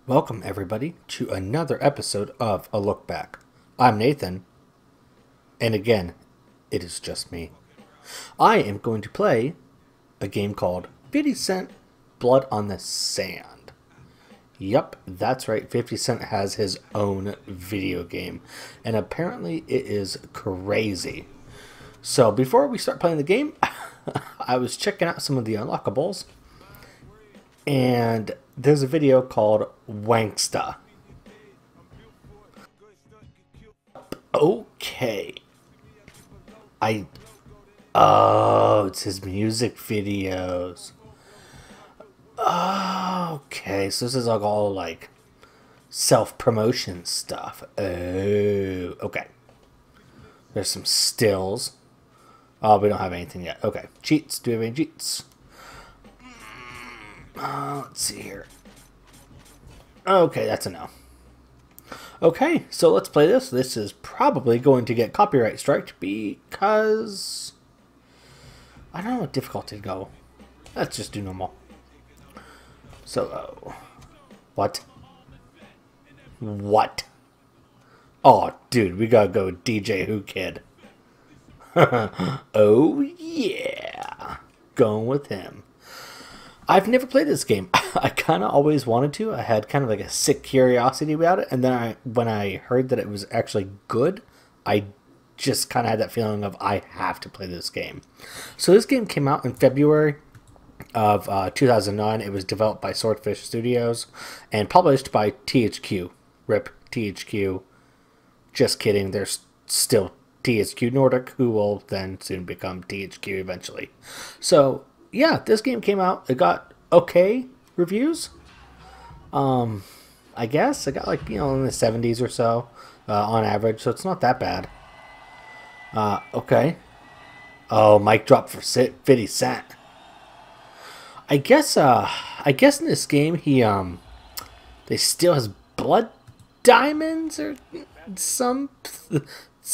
Welcome, everybody, to another episode of A Look Back. I'm Nathan, and again, it is just me. I am going to play a game called 50 Cent Blood on the Sand. Yep, that's right, 50 Cent has his own video game, and apparently it is crazy. So before we start playing the game, I was checking out some of the unlockables, and there's a video called Wanksta. Okay. Oh, it's his music videos. Oh, okay, so this is all like self-promotion stuff. Oh, okay. There's some stills. Oh, we don't have anything yet. Okay, cheats. Do we have any cheats? Let's see here. Okay, that's a no. Okay, so let's play this. This is probably going to get copyright striked because I don't know what difficulty to go. Let's just do normal. So, what? What? Oh, dude, we gotta go DJ Who Kid. Oh, yeah. Going with him. I've never played this game. I kind of always wanted to. I had kind of like a sick curiosity about it. And then when I heard that it was actually good, I just kind of had that feeling of I have to play this game. So this game came out in February of 2009. It was developed by Swordfish Studios and published by THQ. RIP THQ. Just kidding. There's still THQ Nordic, who will then soon become THQ eventually. So yeah, this game came out. It got okay reviews. I guess it got like, you know, in the 70s or so on average, so it's not that bad. Okay. Oh, mic drop for 50 Cent. I guess in this game they steal his blood diamonds or something.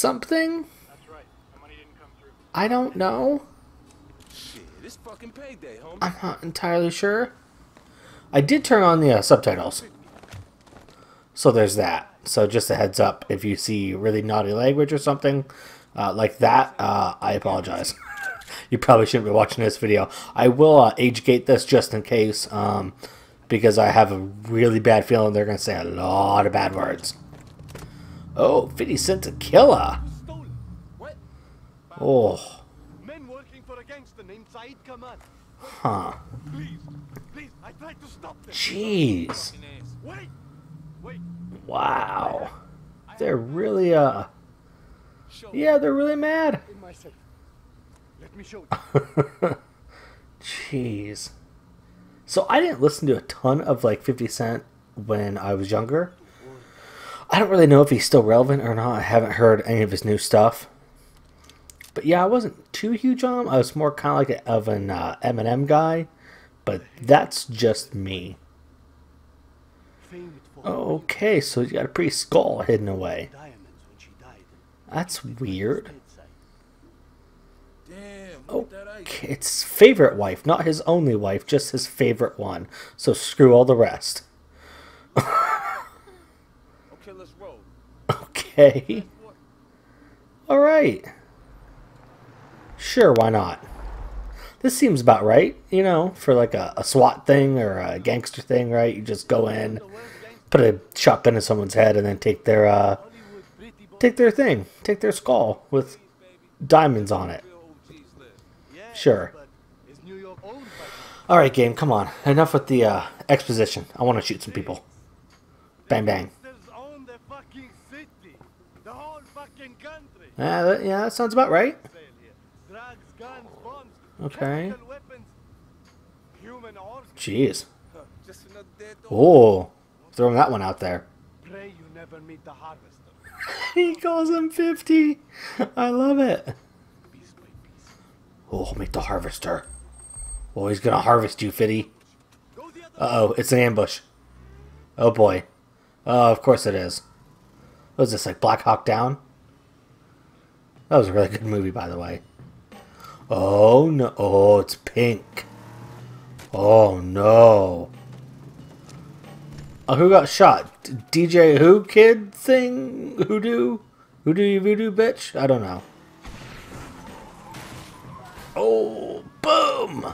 I don't know. This fucking payday, homie. I'm not entirely sure. I did turn on the subtitles. So there's that. So just a heads up, if you see really naughty language or something like that, I apologize. You probably shouldn't be watching this video. I will age gate this just in case, because I have a really bad feeling they're going to say a lot of bad words. Oh, 50 Cent's a killer. Oh. Huh. Jeez. Wow. They're really, yeah, they're really mad. Jeez. So I didn't listen to a ton of like 50 Cent when I was younger. I don't really know if he's still relevant or not. I haven't heard any of his new stuff. But yeah, I wasn't too huge on him. I was more kind of like an Eminem guy. But that's just me. Okay, so you got a pretty skull hidden away. That's weird. Okay, it's favorite wife, not his only wife, just his favorite one. So screw all the rest. Okay, let's roll. Okay. Alright. Sure, why not? This seems about right, you know, for like a SWAT thing or a gangster thing, right? You just go in, put a shotgun in someone's head, and then take their thing, take their skull with diamonds on it. Sure. Alright, game, come on. Enough with the exposition. I want to shoot some people. Bang, bang. Yeah, that sounds about right. Okay. Jeez. Oh, throwing that one out there. He calls him 50. I love it. Oh, meet the harvester. Oh, he's gonna harvest you, 50. Uh-oh, it's an ambush. Oh boy. Oh, of course it is. What was this, like Black Hawk Down? That was a really good movie, by the way. Oh no. Oh, it's pink. Oh no. Oh, who got shot? DJ who kid thing? Hoodoo? Hoodoo you voodoo bitch? I don't know. Oh, boom!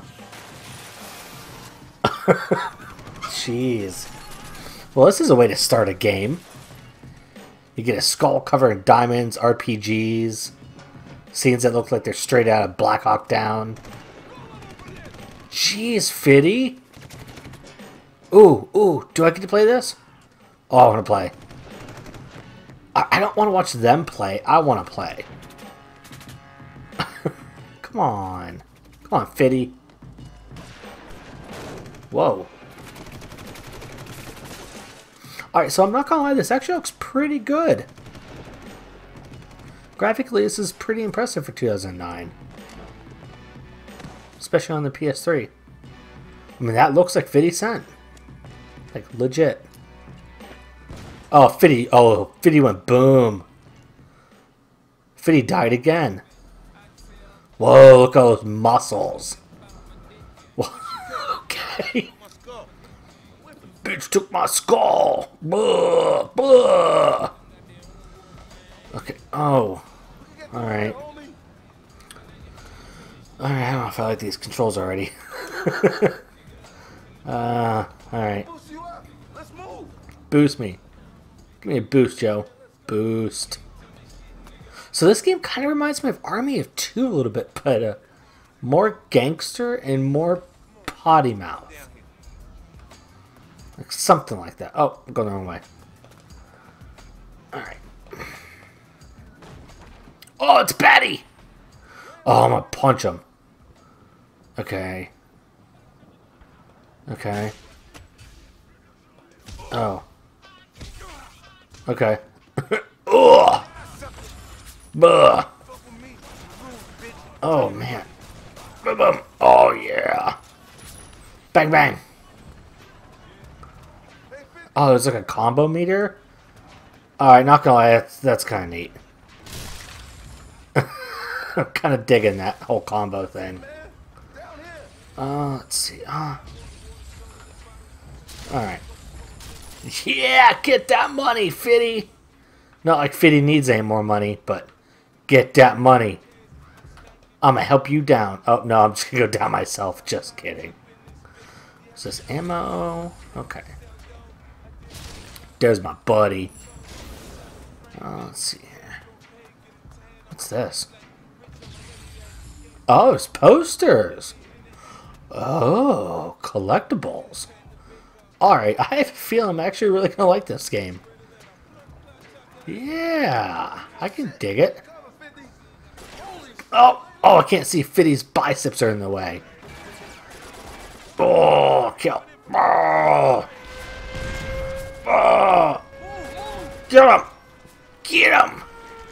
Jeez. Well, this is a way to start a game. You get a skull covered in diamonds, RPGs, scenes that look like they're straight out of Black Hawk Down. Jeez, Fitty. Ooh, ooh, do I get to play this? Oh, I want to play. I don't want to watch them play. I want to play. Come on. Come on, Fitty. Whoa. Alright, so I'm not gonna lie, this actually looks pretty good. Graphically, this is pretty impressive for 2009. Especially on the PS3. I mean, that looks like 50 Cent. Like, legit. Oh, 50. Oh, 50 went boom. 50 died again. Whoa, look at those muscles. Okay. Bitch took my skull. Blah, blah. Okay. Oh. Alright. Alright, I don't know if I like these controls already. Alright. Boost me. Give me a boost, Joe. Boost. So this game kind of reminds me of Army of Two a little bit, but more gangster and more potty mouth. Like something like that. Oh, I'm going the wrong way. Alright. Oh, it's Patty! Oh, I'm gonna punch him. Okay. Okay. Oh. Okay. Ugh! Buh! Oh, man. Boom, boom. Oh, yeah. Bang, bang. Oh, there's like a combo meter? Alright, not gonna lie, that's kind of neat. I'm kind of digging that whole combo thing. Let's see. Alright. Yeah, get that money, Fitty! Not like Fitty needs any more money, but get that money. I'm gonna help you down. Oh, no, I'm just gonna go down myself. Just kidding. Is this ammo? Okay. There's my buddy. Let's see here. What's this? Oh, it's posters. Oh, collectibles. Alright, I have a feeling I'm actually really going to like this game. Yeah, I can dig it. Oh, I can't see. Fitty's biceps are in the way. Oh, kill. Oh. Oh. Get him! Get him!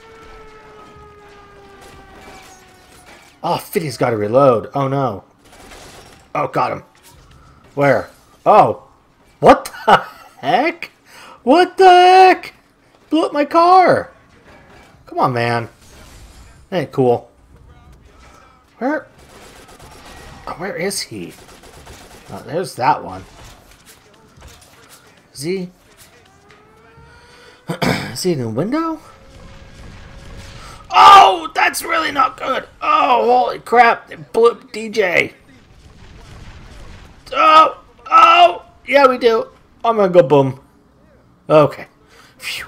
Oh, Fitty's got to reload. Oh, no. Oh, got him. Where? Oh. What the heck? What the heck? Blew up my car. Come on, man. That ain't cool. Where? Oh, where is he? Oh, there's that one. Is he? Is he in the window? Oh, that's really not good. Oh, holy crap. They blew up DJ. Oh, oh. Yeah, we do. I'm gonna go boom. Okay. Phew.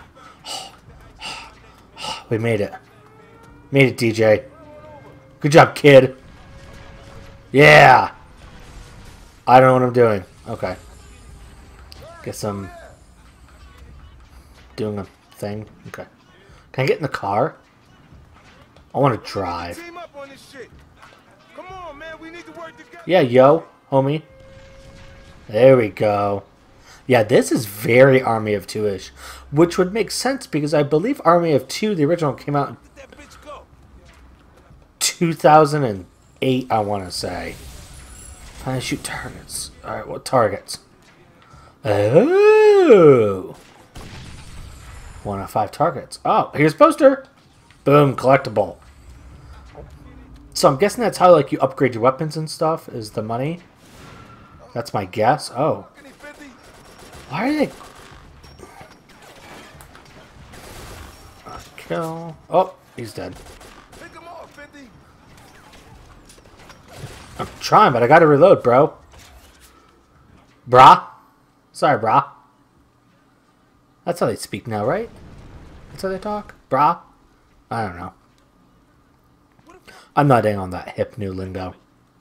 We made it. Made it, DJ. Good job, kid. Yeah. I don't know what I'm doing. Okay. Guess I'm doing a thing. Okay. Can I get in the car? I want to drive. Yeah, yo, homie. There we go. Yeah, this is very Army of Two-ish, which would make sense because I believe Army of Two, the original, came out in 2008, I want to say. Can I shoot targets? Alright, what targets? Oh! 1 out of 5 targets. Oh, here's a poster! Boom, collectible. So I'm guessing that's how like you upgrade your weapons and stuff, is the money. That's my guess. Oh. Why are they kill. Oh, he's dead. Pick him off, 50. I'm trying, but I gotta reload, bro. Brah. Sorry, brah. That's how they speak now, right? That's how they talk? Brah? I don't know. I'm not in on that hip new lingo.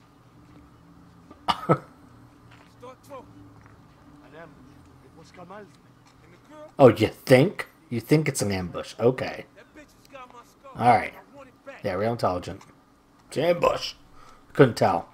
Oh, you think? You think it's an ambush. Okay. Alright. Yeah, real intelligent. It's an ambush. Couldn't tell.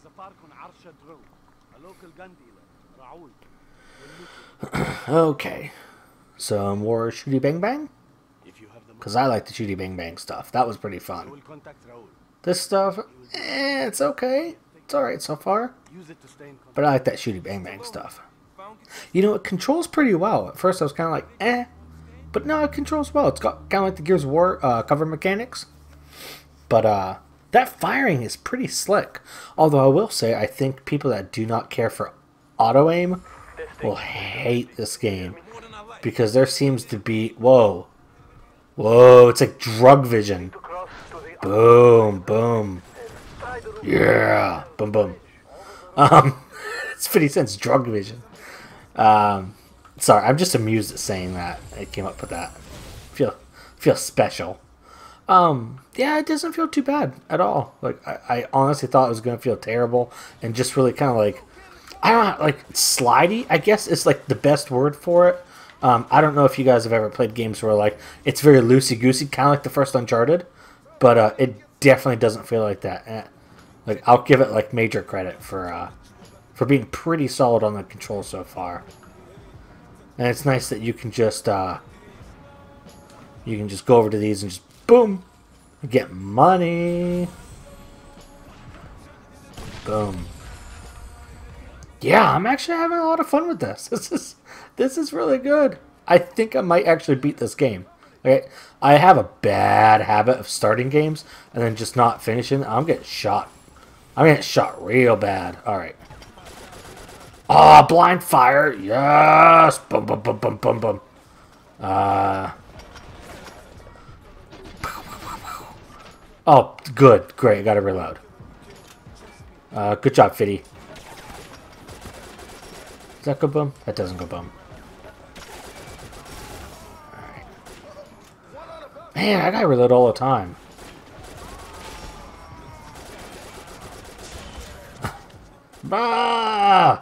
Okay. So, more shooty bang bang? Because I like the shooty bang bang stuff. That was pretty fun. This stuff, it's okay. It's alright so far. But I like that shooty bang bang stuff. You know, it controls pretty well. At first I was kind of like, eh. But no, it controls well. It's got kind of like the Gears of War cover mechanics. But that firing is pretty slick. Although I will say, I think people that do not care for auto-aim will hate this game. Because there seems to be... Whoa. Whoa, it's like drug vision. Boom, boom. Yeah. Boom, boom. It's 50 cents drug vision. Sorry, I'm just amused at saying that. I came up with that. Feel special. Yeah, it doesn't feel too bad at all. Like, I honestly thought it was going to feel terrible. And just really kind of like... I don't know, like, slidey, I guess is like the best word for it. I don't know if you guys have ever played games where, like, it's very loosey-goosey, kind of like the first Uncharted, but it definitely doesn't feel like that. Like, I'll give it, like, major credit for being pretty solid on the controls so far. And it's nice that you can just go over to these and just, boom, get money. Boom. Yeah, I'm actually having a lot of fun with this. This is really good. I think I might actually beat this game. Okay, I have a bad habit of starting games and then just not finishing. I'm getting shot. I'm getting shot real bad. All right. Ah, oh, blind fire. Yes. Boom, boom, boom, boom, boom, boom. Oh, good. Great. I got to reload. Good job, Fiddy. Does that go boom? That doesn't go boom. Alright. Man, I gotta reload all the time. Bah!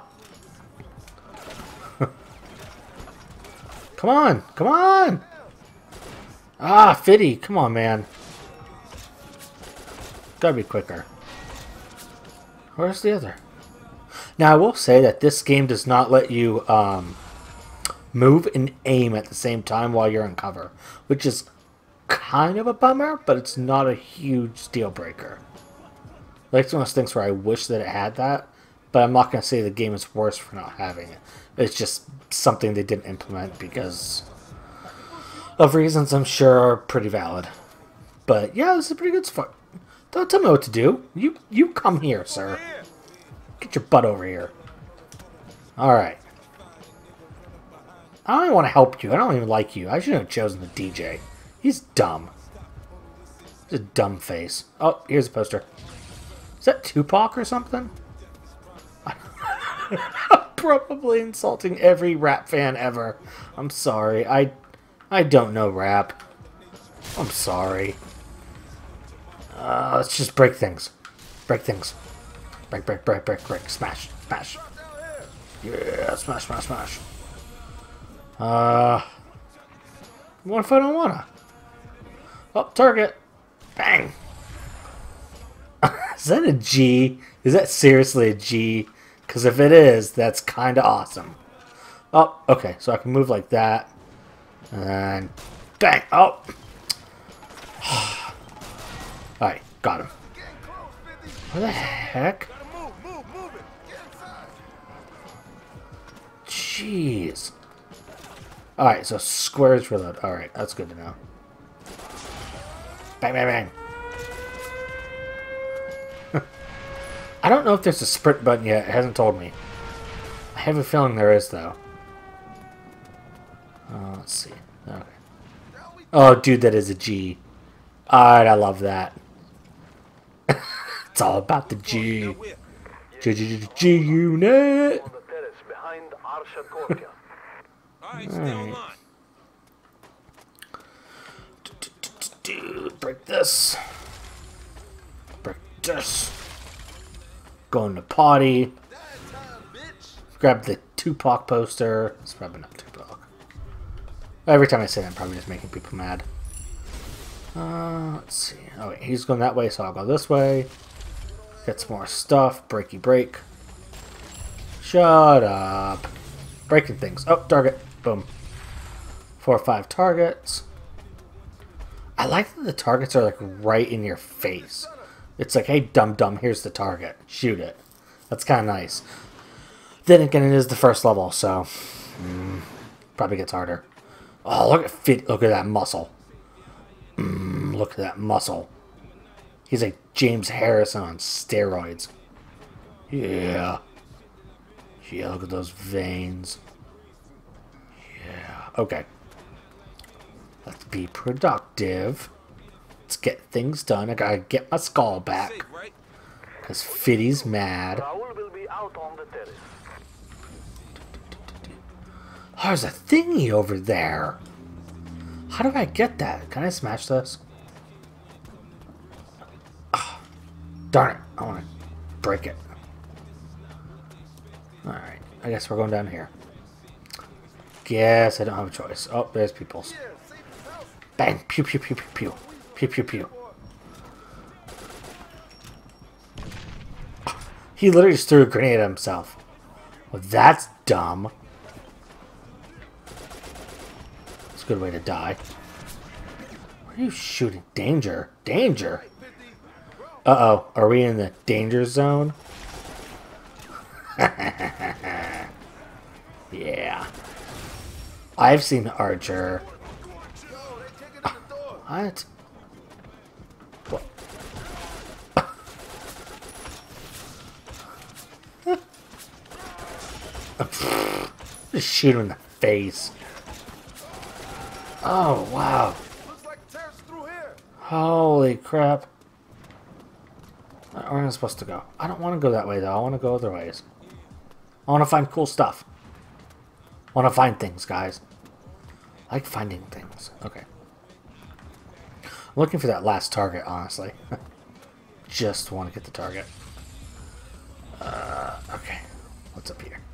Come on! Come on! Ah, Fiddy! Come on, man. Gotta be quicker. Where's the other? Now, I will say that this game does not let you move and aim at the same time while you're in cover, which is kind of a bummer, but it's not a huge deal breaker. Like, it's one of those things where I wish that it had that, but I'm not going to say the game is worse for not having it. It's just something they didn't implement because of reasons I'm sure are pretty valid. But yeah, this is pretty good stuff. Don't tell me what to do. You come here, sir. Get your butt over here. Alright. I don't even want to help you. I don't even like you. I shouldn't have chosen the DJ. He's dumb. He's a dumb face. Oh, here's a poster. Is that Tupac or something? I'm probably insulting every rap fan ever. I'm sorry. I don't know rap. I'm sorry. Let's just break things. Break things. Break, break, break, break, break. Smash, smash. Yeah, smash, smash, smash. What if I don't wanna? Oh, target. Bang. Is that a G? Is that seriously a G? Because if it is, that's kind of awesome. Oh, okay. So I can move like that. And bang. Oh. Alright, got him. What the heck? Jeez. Alright, so squares reload. Alright, that's good to know. Bang, bang, bang. I don't know if there's a sprint button yet. It hasn't told me. I have a feeling there is, though. Let's see. Okay. Oh, dude, that is a G. Alright, I love that. It's all about the G. G unit. On the terrace behind Arsha. Alright, stay online. Dude, break this. Break this. Going to potty. Grab the Tupac poster. It's probably not Tupac. Every time I say that, I'm probably just making people mad. Let's see. Oh wait, he's going that way, so I'll go this way. Get some more stuff. Breaky break. Shut up. Breaking things. Oh, target. Boom. 4 or 5 targets. I like that the targets are like right in your face. It's like, hey, dum-dum, here's the target. Shoot it. That's kind of nice. Then again, it is the first level, so probably gets harder. Oh, look at that muscle. Look at that muscle. He's like James Harrison on steroids. Yeah. Yeah, look at those veins. Yeah. Okay. Let's be productive. Let's get things done. I gotta get my skull back. Because Fiddy's mad. Raul will be out on the terrace. Oh, there's a thingy over there. How do I get that? Can I smash this? Oh, darn it. I want to break it. Alright. I guess we're going down here. Guess I don't have a choice. Oh, there's people's. Bang! Pew, pew, pew, pew, pew. Pew, pew, pew. He literally just threw a grenade at himself. Well, that's dumb. It's a good way to die. What are you shooting? Danger. Danger. Uh-oh. Are we in the danger zone? Yeah. I've seen Archer. What? What? Just shoot him in the face. Oh, wow. Holy crap. Where am I supposed to go? I don't want to go that way, though. I want to go other ways. I want to find cool stuff. I want to find things, guys. I like finding things. Okay. I'm looking for that last target, honestly. Just want to get the target. Okay. What's up here?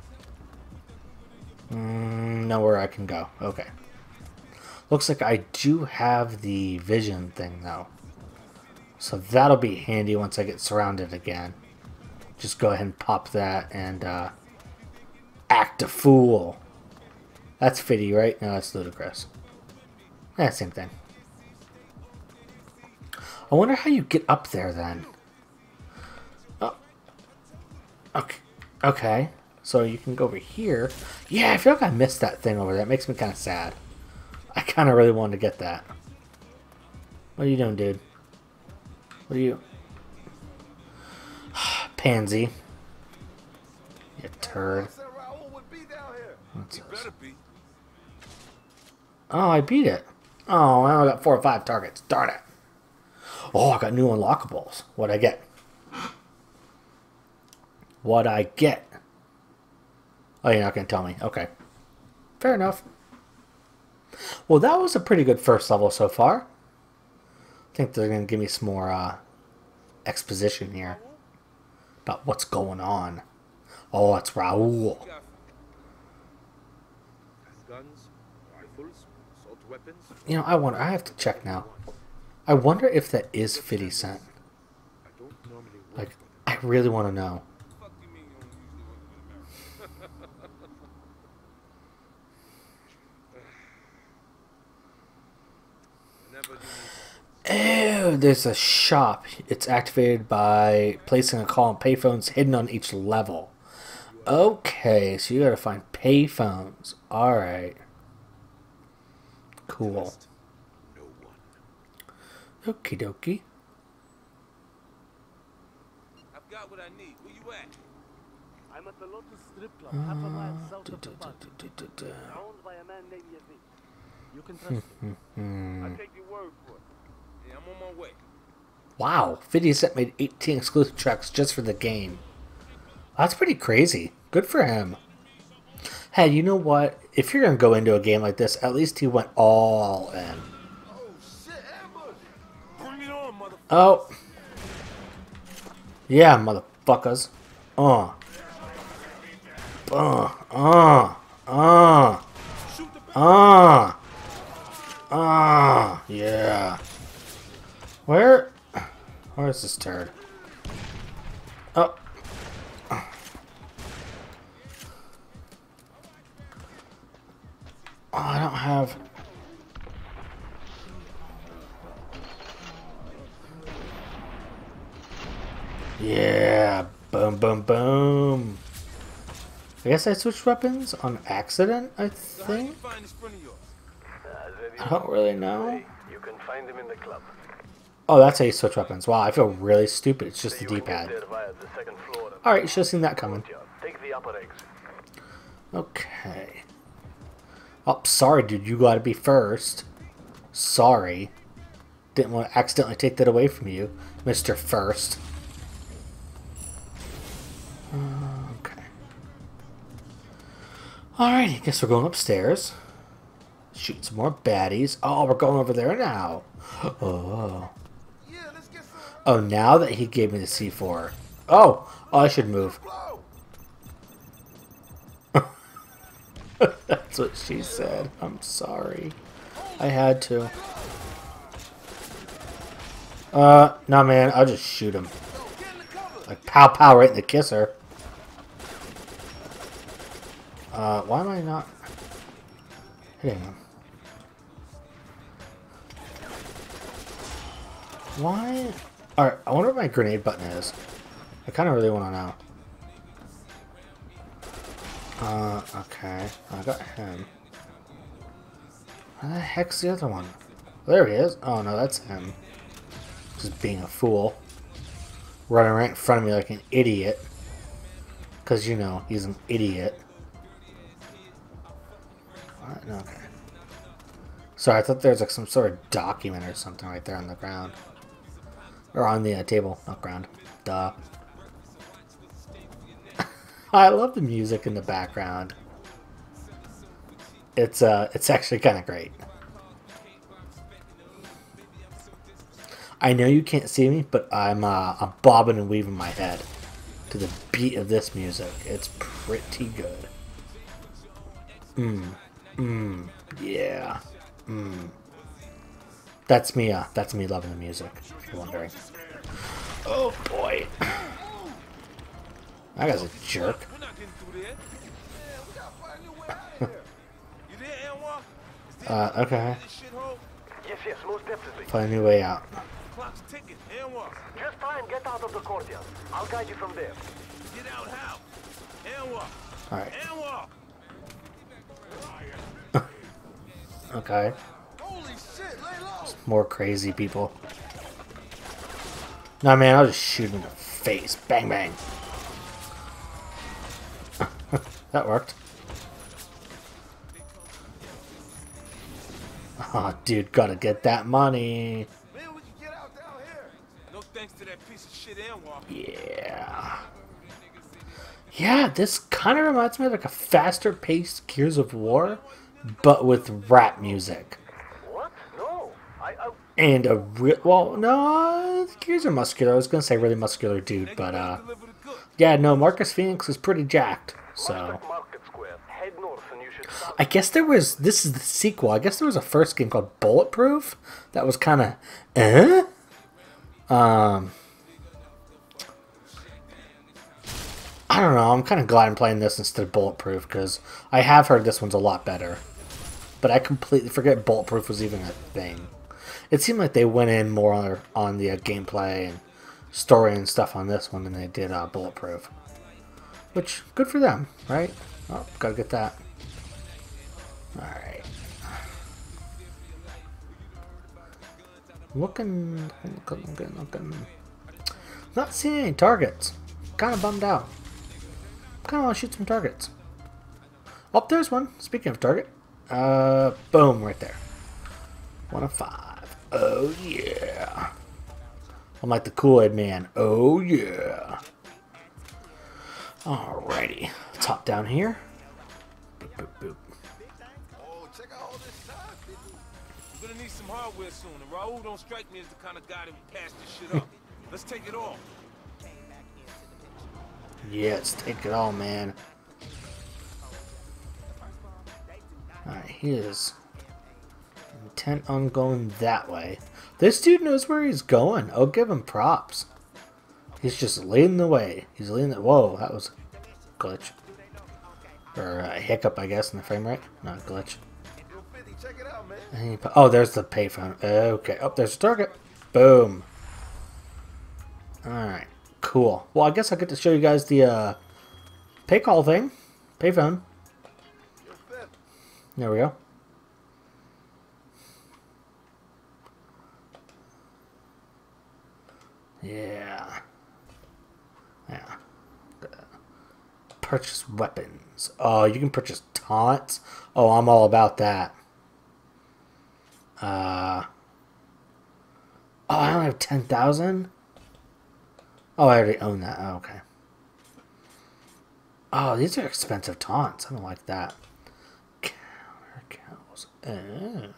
Nowhere I can go. Okay. Looks like I do have the vision thing, though. So that'll be handy once I get surrounded again. Just go ahead and pop that and act a fool. That's Fiddy, right? No, that's ludicrous. Yeah, same thing. I wonder how you get up there then. Oh. Okay. Okay. So you can go over here. Yeah, I feel like I missed that thing over there. It makes me kind of sad. I kind of really wanted to get that. What are you doing, dude? What are you? Pansy. You turd. What's this? Oh, I beat it. Oh, I only got 4 or 5 targets. Darn it. Oh, I got new unlockables. What'd I get? What'd I get? Oh, you're not going to tell me. Okay. Fair enough. Well, that was a pretty good first level so far. I think they're going to give me some more exposition here about what's going on. Oh, it's Raul. Guns, rifles, assault weapons. You know, I have to check now. I wonder if that is 50 Cent. Like, I really want to know. Oh, there's a shop. It's activated by placing a call on payphones hidden on each level. Okay, so you gotta find payphones. Alright. Cool. Okie dokie. I've got what I need. Where you at? I'm at the Lotus Strip Club, half a mile south of the park. Owned by a man named Yavi. You can trust me. I'll take your word for it. Yeah, I'm on my way. Wow, 50 Cent made 18 exclusive tracks just for the game. That's pretty crazy. Good for him. Hey, you know what? If you're going to go into a game like this, at least he went all in. Oh, shit, ambush! Bring it on, motherfucker. Oh. Yeah, motherfuckers. Uh. Uh. Uh. Uh. Shoot the Yeah. Where's this turd? Oh. Oh, I don't have... Yeah. Boom, boom, boom. I guess I switched weapons on accident, I think? find this friend of yours. I don't really know. You can find him in the club. Oh, that's how you switch weapons. Wow, I feel really stupid. It's just the You will get D-pad. there via the second floor. Alright, you should have seen that coming. Take the upper exit. Okay. Oh, sorry, dude. You gotta be first. Sorry. Didn't want to accidentally take that away from you, Mr. First. Okay. Alrighty, guess we're going upstairs. Shoot some more baddies. Oh, we're going over there now. Oh. Yeah, let's get some. Oh, now that he gave me the C4. Oh, I should move. That's what she said. I'm sorry. I had to. No, man. I'll just shoot him. Like, pow, pow, right in the kisser. Why am I not hitting him? Why? Alright, I wonder what my grenade button is. I kind of really want to know. Okay. I got him. Where the heck's the other one? There he is. Oh, no, that's him. Just being a fool. Running right in front of me like an idiot. Because, you know, he's an idiot. What? No, okay. Sorry, I thought there was like some sort of document or something right there on the ground. Or on the table, not ground. Duh. I love the music in the background. It's actually kind of great. I know you can't see me, but I'm bobbing and weaving my head to the beat of this music. It's pretty good. Yeah. That's me loving the music, if you're wondering. Oh boy. That guy's a jerk. We're not getting through there. Yeah, we gotta find a new way out of here. You there, Anwar? Is there Okay. this shithole? Yes, most definitely. Find a new way out. Clock's ticking. Anwar, Just try and get out of the courtyard. I'll guide you from there. get out how? Anwar, Alright. Anwar. Okay. Holy shit, lay low. More crazy people. Nah, man, I'll just shoot him in the face. Bang, bang. That worked. Oh, dude, gotta get that money. Man, we can get out down here. No thanks to that piece of shit Anwar. Yeah. Yeah, this kind of reminds me of like a faster paced Gears of War, but with rap music. What? No. And a real, well, no, the Gears are muscular. I was gonna say really muscular dude, but Deliver the goods. yeah, no, Marcus Phoenix is pretty jacked. So Prospect Market Square. Head north and you should stop. I guess there was. This is the sequel. I guess there was a first game called Bulletproof that was kind of, I don't know. I'm kind of glad I'm playing this instead of Bulletproof because I have heard this one's a lot better. But I completely forget Bulletproof was even a thing. It seemed like they went in more on the gameplay and story and stuff on this one than they did Bulletproof. Which, good for them, right? Oh, gotta get that. Alright. Looking. Not seeing any targets. Kind of bummed out. Kind of want to shoot some targets. Oh, there's one. Speaking of target. Boom, right there. 1 of 5. Oh, yeah. I'm like the Kool-Aid man. Oh, yeah. Alrighty. Let's hop down here. Boop, boop, boop. Oh, check out all this stuff, people. We're gonna need some hardware soon, and Raul don't strike me as the kind of guy that would pass this shit up. Let's take it all. Yeah, let's take it all, man. Alright, he is intent on going that way. This dude knows where he's going. I'll give him props. He's just leading the way. He's leading the... Whoa, that was a glitch. Or a hiccup, I guess, in the frame rate. Not a glitch. Yo, 50, check it out, man. Oh, there's the payphone. Okay. Oh, there's the target. Boom. Alright. Cool. Well, I guess I get to show you guys the pay call thing. Payphone. Yo, 50. There we go. Yeah. Yeah. Purchase weapons. Oh, you can purchase taunts. Oh, I'm all about that. Oh, I only have 10,000? Oh, I already own that. Oh, okay. Oh, these are expensive taunts. I don't like that. Counter cows. Oh.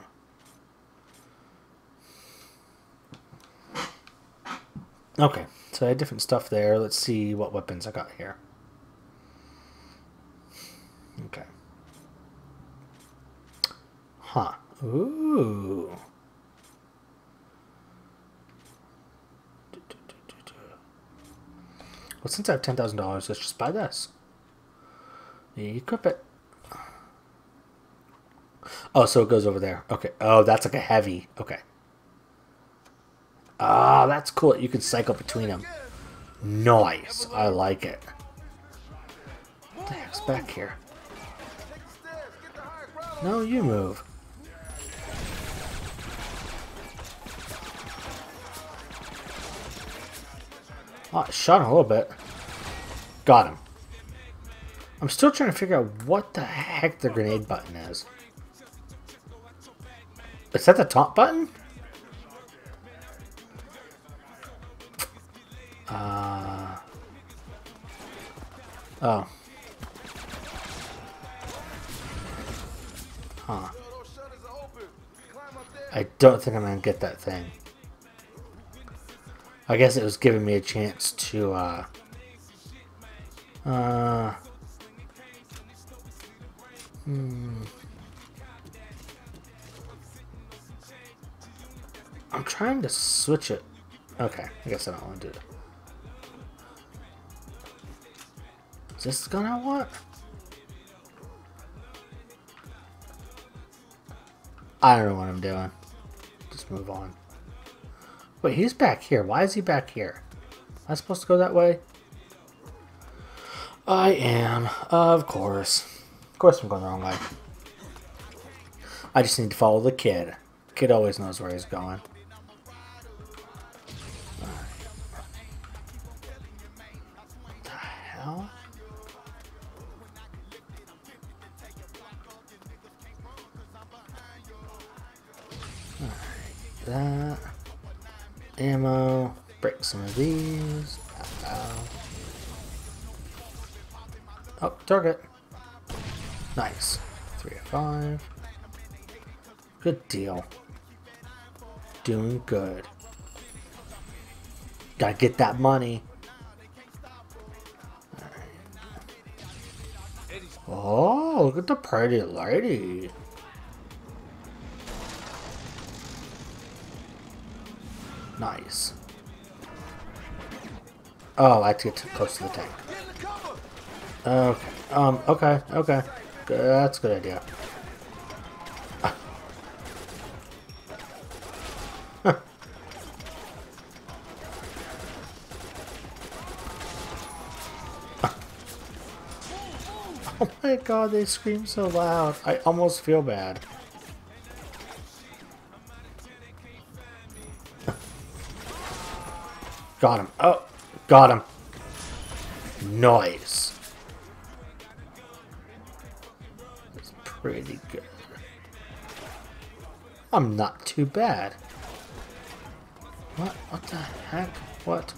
Okay, so I had different stuff there. Let's see what weapons I got here. Okay. Huh. Ooh. Well, since I have $10,000, let's just buy this. Equip it. Oh, so it goes over there. Okay. Oh, that's like a heavy. Okay. Ah, that's cool. You can cycle between them. Nice. I like it. What the heck's back here? No, you move. Oh, I shot him a little bit. Got him. I'm still trying to figure out what the heck the grenade button is. Is that the taunt button? Oh. Huh. I don't think I'm gonna get that thing. I guess it was giving me a chance to, I'm trying to switch it. Okay, I guess I don't want to do it. Is this the gun I want? I don't know what I'm doing. Just move on. Wait, he's back here. Why is he back here? Am I supposed to go that way? I am. Of course. Of course I'm going the wrong way. I just need to follow the kid. The kid always knows where he's going. What the hell? Alright, that. Ammo. Break some of these. Oh, target. Nice. 3 of 5. Good deal. Doing good. Gotta get that money. Alright. Oh, look at the pretty lady. Nice. Oh, I have to get too close to the tank. Okay. Okay. That's a good idea. Oh my god, they scream so loud. I almost feel bad. Got him. Oh, got him. Nice. That's pretty good. I'm not too bad. What? What the heck? What?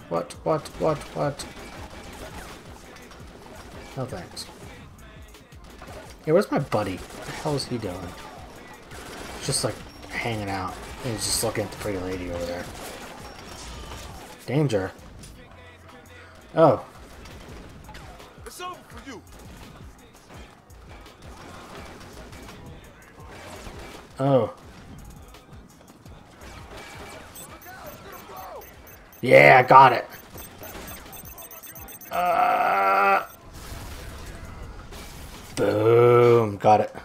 No thanks. Hey, where's my buddy? What the hell is he doing? Just like hanging out. And he's just looking at the pretty lady over there. Danger. Oh. It's over for you. Oh. Yeah, I got it. Boom. Got it.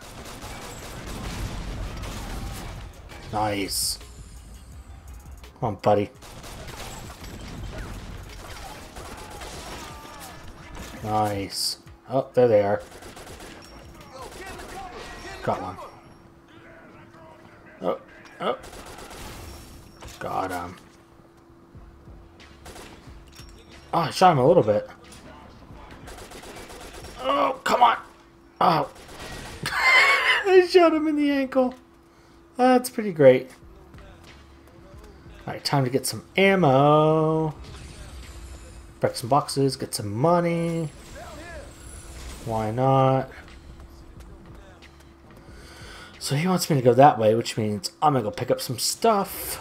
Nice. Come on, buddy. Nice. Oh, there they are. Got one. Oh, oh. Got him. Oh, I shot him a little bit. Oh, come on. Oh. I shot him in the ankle. That's pretty great. Alright, time to get some ammo. Break some boxes, get some money. Why not? So he wants me to go that way, which means I'm gonna go pick up some stuff.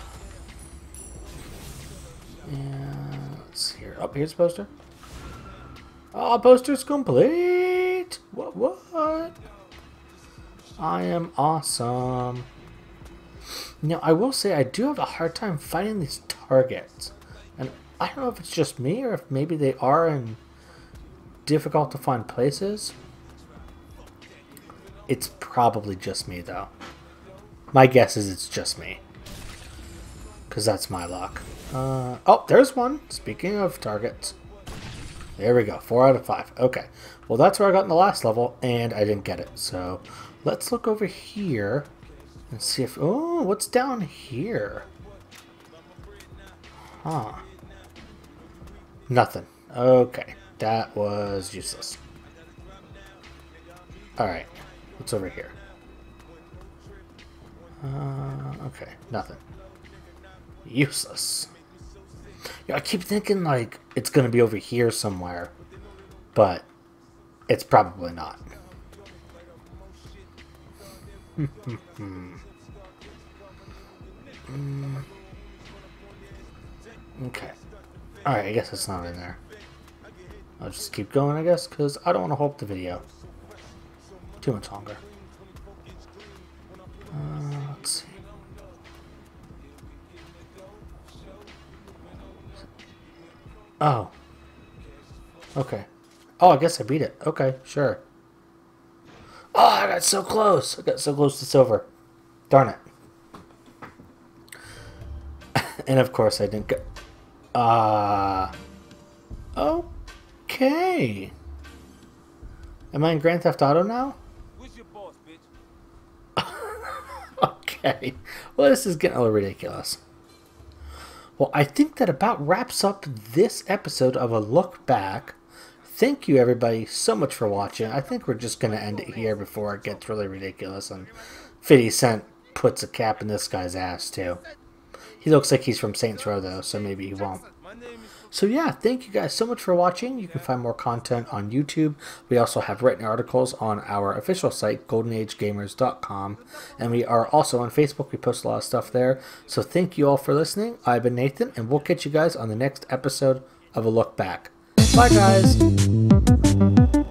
And let's see here. Oh, here's the poster. Oh, poster's complete! What? I am awesome. Now, I will say I do have a hard time finding these targets. And I don't know if it's just me or if maybe they are in difficult to find places. It's probably just me, though. My guess is it's just me. Because that's my luck. Oh, there's one. Speaking of targets. There we go. 4 out of 5. Okay. Well, that's where I got in the last level, and I didn't get it. So, let's look over here and see if... Oh, what's down here? Huh. Nothing. Okay. That was useless. Alright. What's over here? Okay. Nothing. Useless. Yeah, I keep thinking, like, it's going to be over here somewhere. But it's probably not. Okay. Alright, I guess it's not in there. I'll just keep going, I guess, because I don't want to hold up the video too much longer. Let's see. Oh. Okay. Oh, I guess I beat it. Okay, sure. Oh, I got so close. I got so close to silver. Darn it. And of course I didn't get... Okay. Am I in Grand Theft Auto now? Where's your boss, bitch? Okay. Well, this is getting a little ridiculous. Well, I think that about wraps up this episode of A Look Back. Thank you, everybody, so much for watching. I think we're just going to end it here before it gets really ridiculous. And 50 Cent puts a cap in this guy's ass, too. He looks like he's from Saints Row, though, so maybe he won't. So yeah, thank you guys so much for watching. You can find more content on YouTube. We also have written articles on our official site, goldenagegamers.com. And we are also on Facebook. We post a lot of stuff there. So thank you all for listening. I've been Nathan, and we'll catch you guys on the next episode of A Look Back. Bye, guys.